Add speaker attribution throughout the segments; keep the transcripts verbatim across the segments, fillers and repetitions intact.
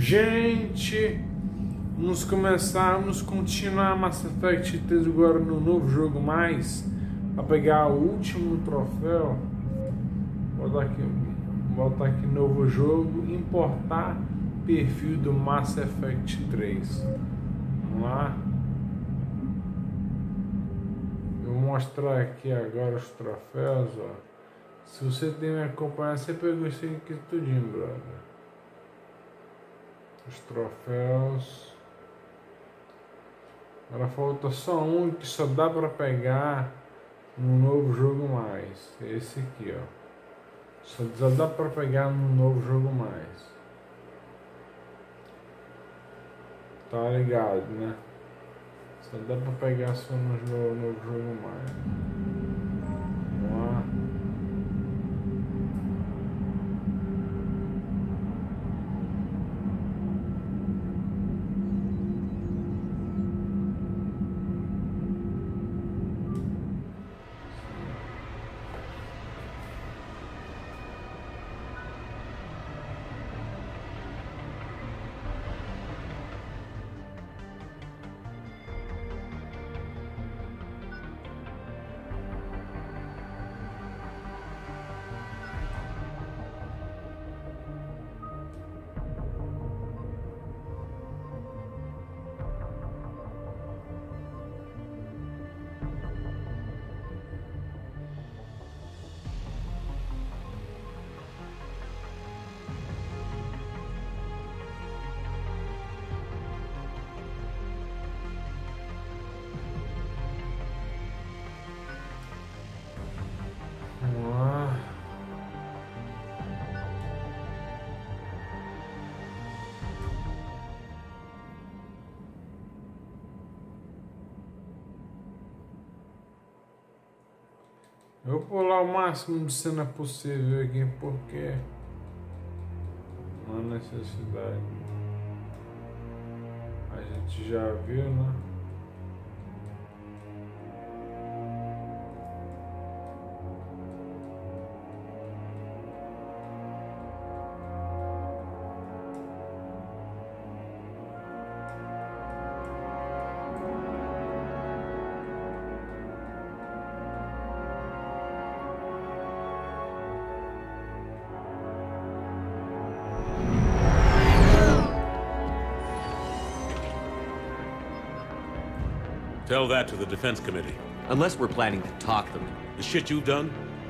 Speaker 1: Gente, vamos começar, vamos continuar Mass Effect três agora no novo jogo mais, para pegar o último troféu. Vou botar aqui, vou botar aqui novo jogo, importar perfil do Mass Effect três. Vamos lá. Eu vou mostrar aqui agora os troféus, ó. Se você tem me acompanhado, você pegou isso aqui tudinho, brother. Os troféus. Agora falta só um que só dá para pegar no novo jogo mais. Esse aqui, ó. Só dá para pegar no novo jogo mais. Tá ligado, né? Só dá para pegar só no novo, novo jogo mais. Vamos lá. Eu vou pular o máximo de cena possível aqui porque não há necessidade. A gente já viu, né?
Speaker 2: Tell that to the Defense Committee.
Speaker 3: Unless we're planning to talk them.
Speaker 2: The shit you've done?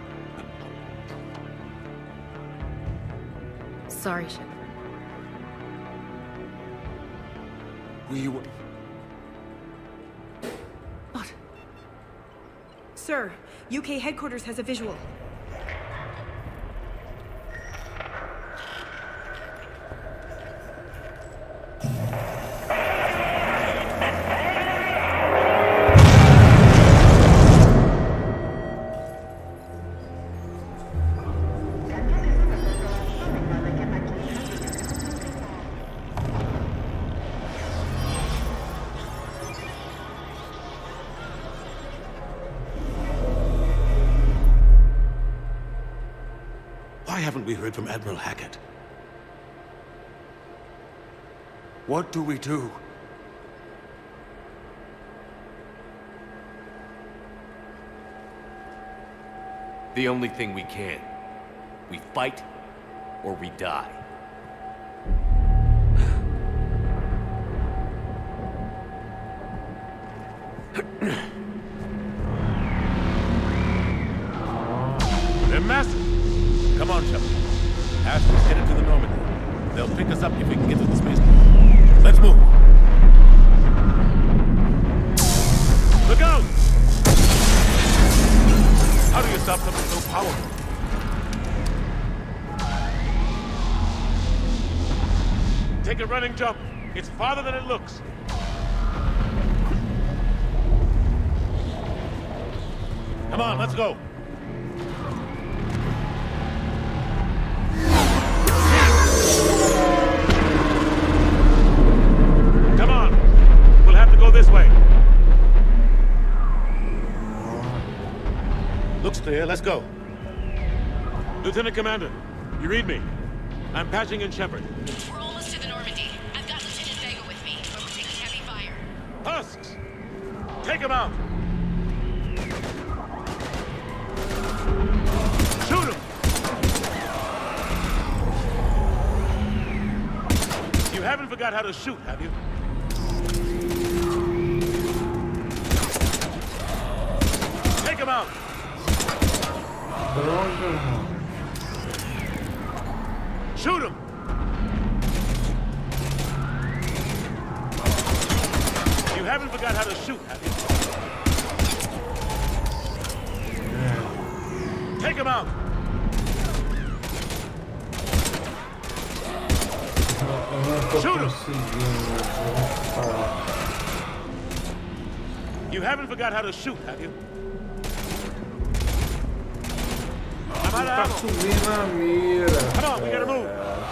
Speaker 4: Sorry, Shepard.
Speaker 3: We were...
Speaker 4: What?
Speaker 5: Sir, U K headquarters has a visual.
Speaker 2: Why haven't we heard from Admiral Hackett?
Speaker 3: What do we do? The only thing we can. We fight, or we die.
Speaker 2: They're massive! Come on, Shepard. Ashley's headed to the Normandy. They'll pick us up if we can get to the spaceport. Let's move! Look out! How do you stop something so powerful? Take a running jump. It's farther than it looks. Come on, let's go. Come on. We'll have to go this way. Looks clear. Let's go. Lieutenant Commander, you read me? I'm patching in Shepard.
Speaker 6: We're almost to the Normandy.
Speaker 2: Take him out! Shoot him! You haven't forgot how to shoot, have you? Take him out! Shoot him! You haven't forgot how to shoot, have you? Take him out! Shoot him! You haven't forgot how to shoot, have you? I'm out of ammo. Come on, we gotta move.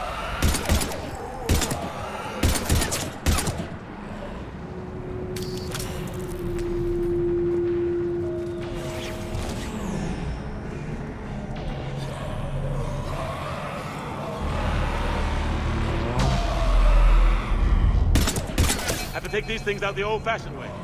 Speaker 2: Have to take these things out the old-fashioned way.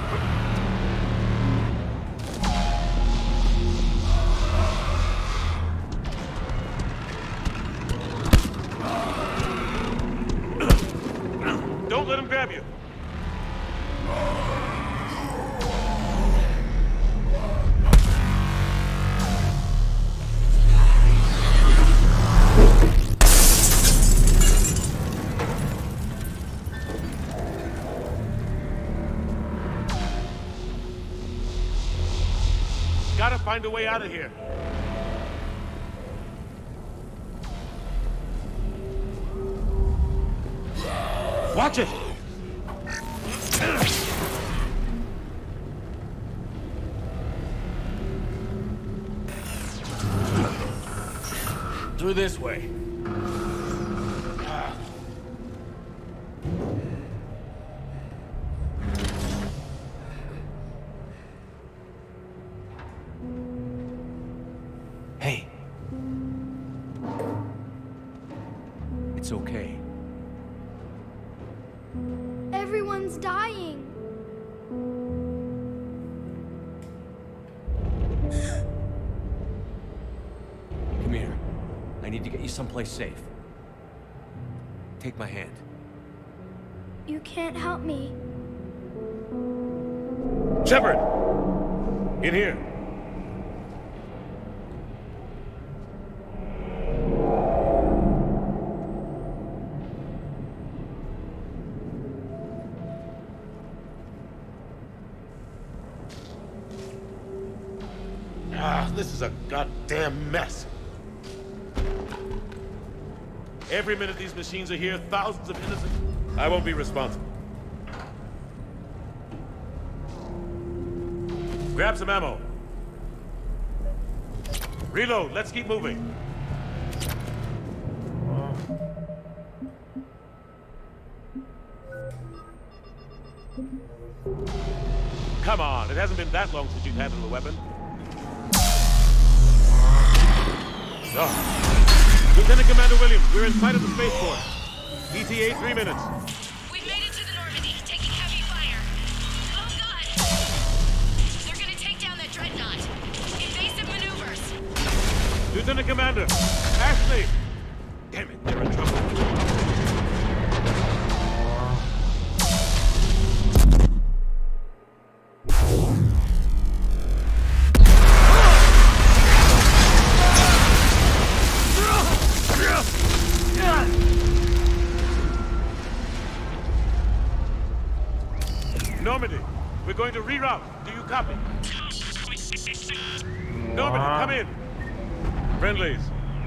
Speaker 2: Don't let him grab you. Gotta find a way out of here. Watch it! Through this way.
Speaker 3: Hey. It's okay.
Speaker 4: Everyone's dying.
Speaker 3: Come here. I need to get you someplace safe. Take my hand.
Speaker 4: You can't help me.
Speaker 2: Shepard! In here. Ah, this is a goddamn mess. Every minute these machines are here, thousands of innocent... I won't be responsible. Grab some ammo. Reload, let's keep moving. Come on, it hasn't been that long since you've handled a weapon. Oh. Lieutenant Commander Williams, we're in sight of the spaceport. E T A three minutes.
Speaker 6: We've made it to the Normandy, taking heavy fire. Oh God! They're gonna take down that dreadnought. Invasive maneuvers.
Speaker 2: Lieutenant Commander, Ashley! Damn it, they're in trouble. Normandy, we're going to reroute. Do you copy? Normandy, come in. Friendlies.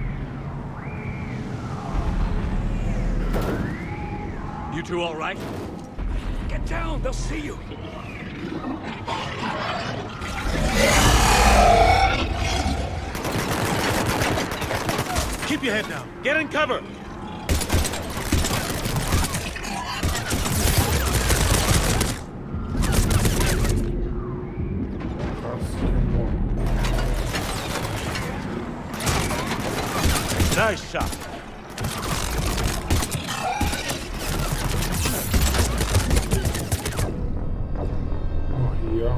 Speaker 3: You two all right? Get down, they'll see you.
Speaker 2: Keep your head down. Get in cover. Nice shot.
Speaker 1: Morri, ó.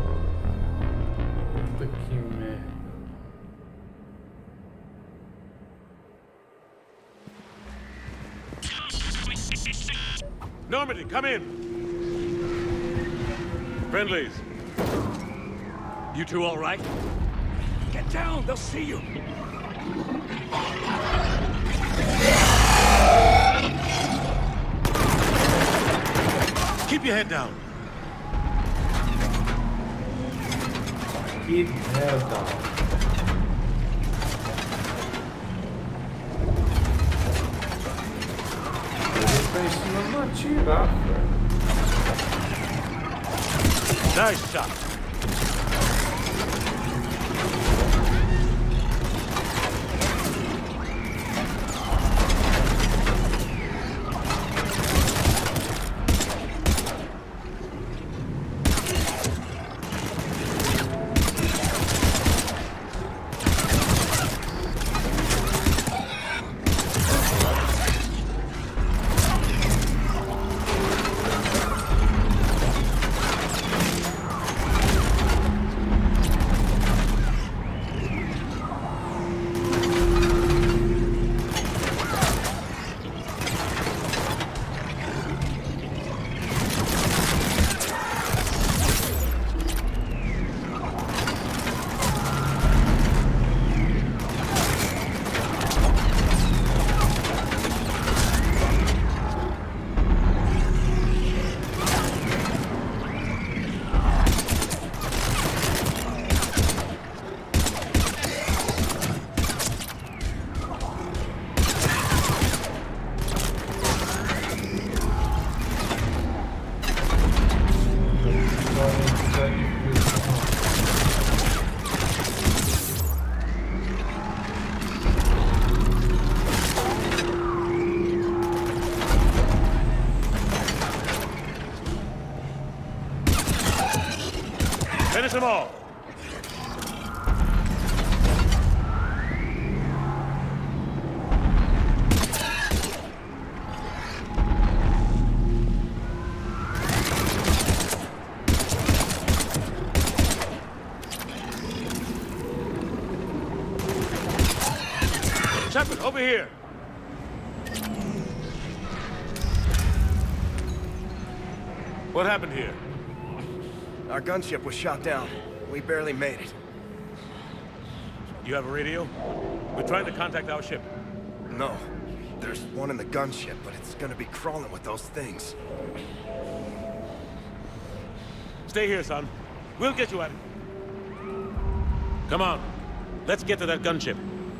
Speaker 2: Normandy, come in. Friendlies.
Speaker 3: You two all right?
Speaker 7: Get down, they'll see you.
Speaker 2: Keep your head down.
Speaker 1: Keep head down. Ele tá ensinando a atirar, velho.
Speaker 2: Nice shot. Finish them all. Shepard, over here. What happened here?
Speaker 7: Our gunship was shot down. We barely made it.
Speaker 2: You have a radio? We're trying to contact our ship.
Speaker 7: No. There's one in the gunship, but it's gonna be crawling with those things.
Speaker 2: Stay here, son. We'll get you at it. Come on. Let's get to that gunship.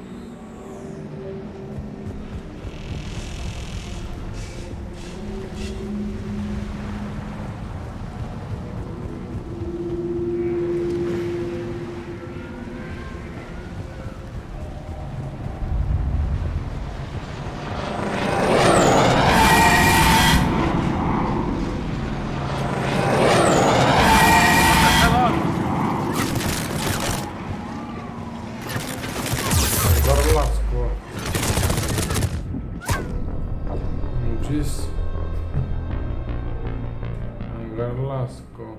Speaker 1: Lasco.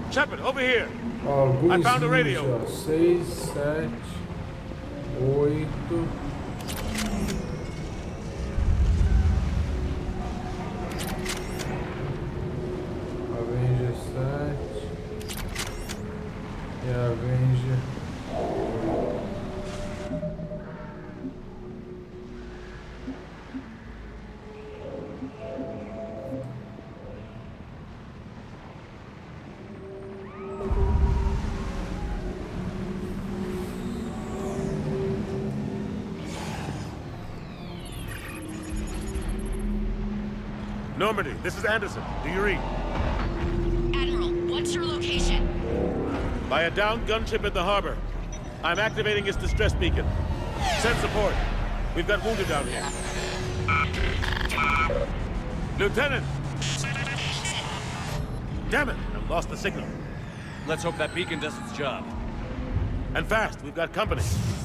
Speaker 2: Shepard, over here.
Speaker 1: Ó,
Speaker 2: I found a radio.
Speaker 1: ó. seis, sete, oito. Avenger sete. E Avenger.
Speaker 2: Normandy, this is Anderson. Do you read?
Speaker 6: Admiral, what's your location?
Speaker 2: By a downed gunship in the harbor. I'm activating its distress beacon. Send support. We've got wounded down here. Lieutenant! Damn it! I've lost the signal.
Speaker 3: Let's hope that beacon does its job.
Speaker 2: And fast, we've got company.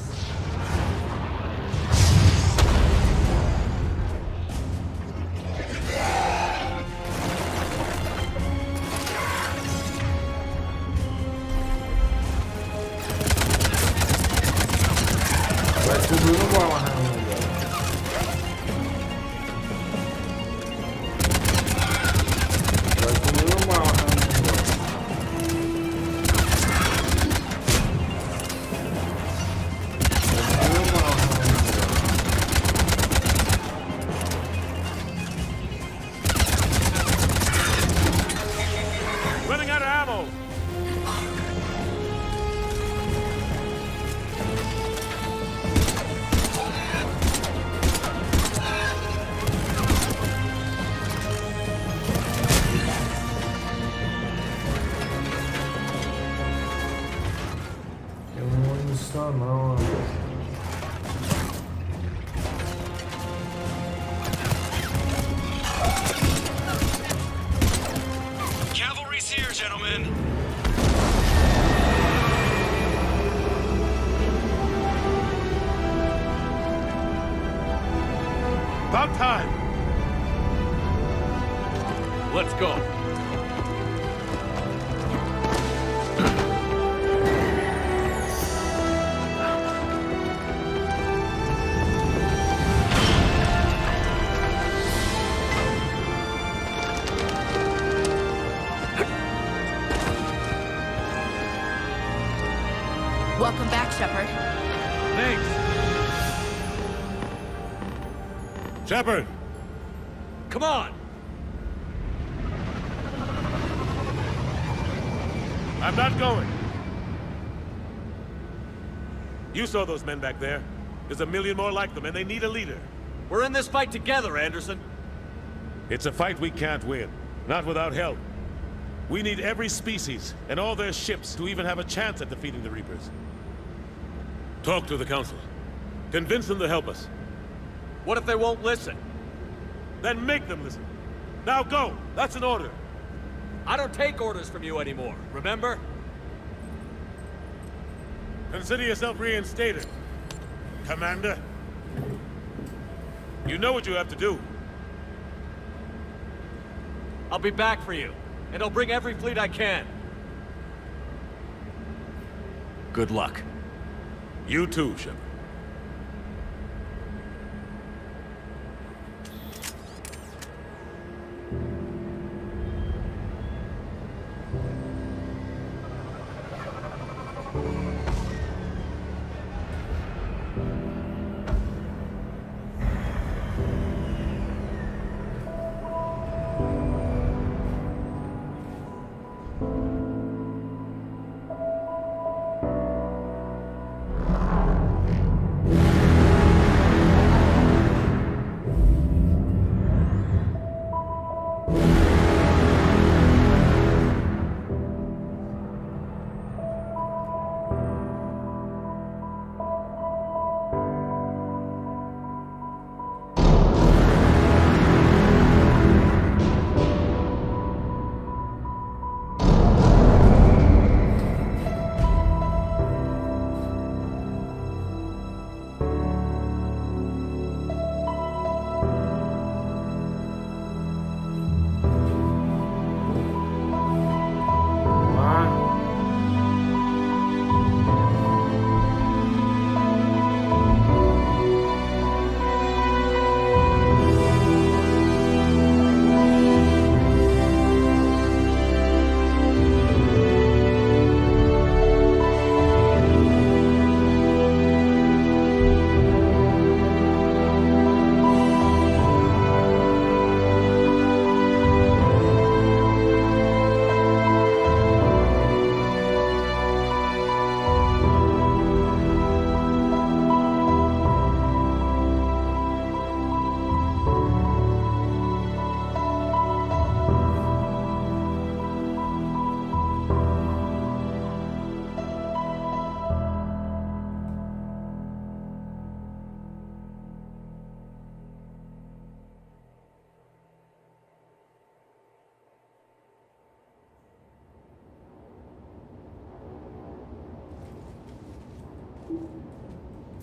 Speaker 1: Vai tudo no bola, Ramon. Vai tudo no bola, Ramon.
Speaker 2: Running out of ammo!
Speaker 1: Eu não vou munição não, ó.
Speaker 8: Cavalry's here, gentlemen.
Speaker 2: About time!
Speaker 3: Let's go.
Speaker 5: Welcome back, Shepard.
Speaker 3: Thanks.
Speaker 2: Shepard!
Speaker 3: Come on.
Speaker 2: I'm not going. You saw those men back there. There's a million more like them, and they need a leader.
Speaker 3: We're in this fight together, Anderson.
Speaker 2: It's a fight we can't win. Not without help. We need every species, and all their ships, to even have a chance at defeating the Reapers. Talk to the Council. Convince them to help us.
Speaker 3: What if they won't listen?
Speaker 2: Then make them listen. Now go! That's an order.
Speaker 3: I don't take orders from you anymore, remember?
Speaker 2: Consider yourself reinstated, Commander. You know what you have to do.
Speaker 3: I'll be back for you, and I'll bring every fleet I can. Good luck.
Speaker 2: You too, Shepard.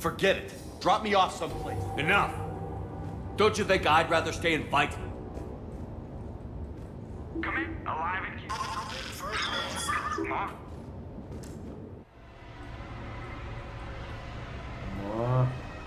Speaker 3: Forget it. Drop me off someplace. Enough! Don't you think I'd rather stay and fight?
Speaker 8: Come in, alive and Mom.
Speaker 1: Ó.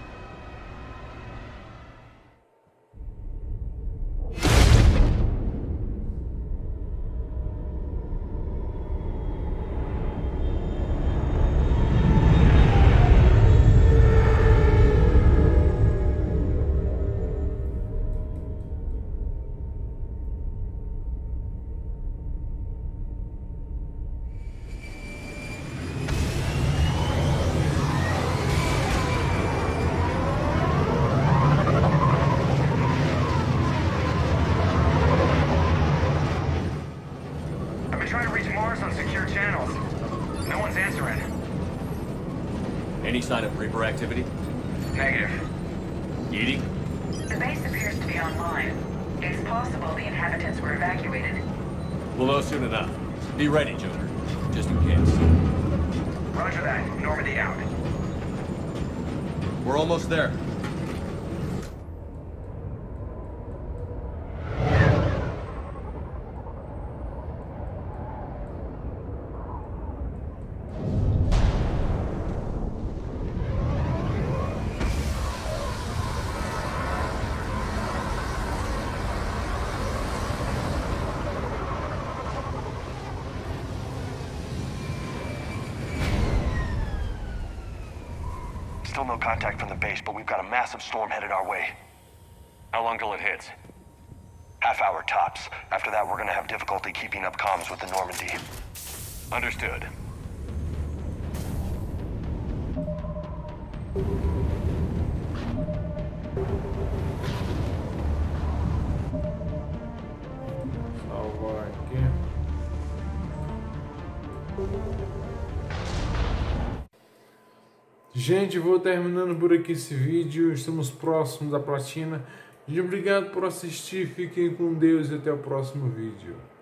Speaker 3: Any sign of Reaper activity?
Speaker 8: Negative.
Speaker 3: Eating?
Speaker 9: The base appears to be online. It's possible the inhabitants were evacuated.
Speaker 3: We'll know soon enough. Be ready, Joker. Just in case.
Speaker 8: Roger that. Normandy out.
Speaker 3: We're almost there.
Speaker 7: Still no contact from the base, but we've got a massive storm headed our way.
Speaker 3: How long till it hits?
Speaker 7: Half hour tops. After that, we're gonna have difficulty keeping up comms with the Normandy.
Speaker 3: Understood.
Speaker 1: Salvar aqui. Gente, vou terminando por aqui esse vídeo. Estamos próximos da platina. Muito obrigado por assistir. Fiquem com Deus e até o próximo vídeo.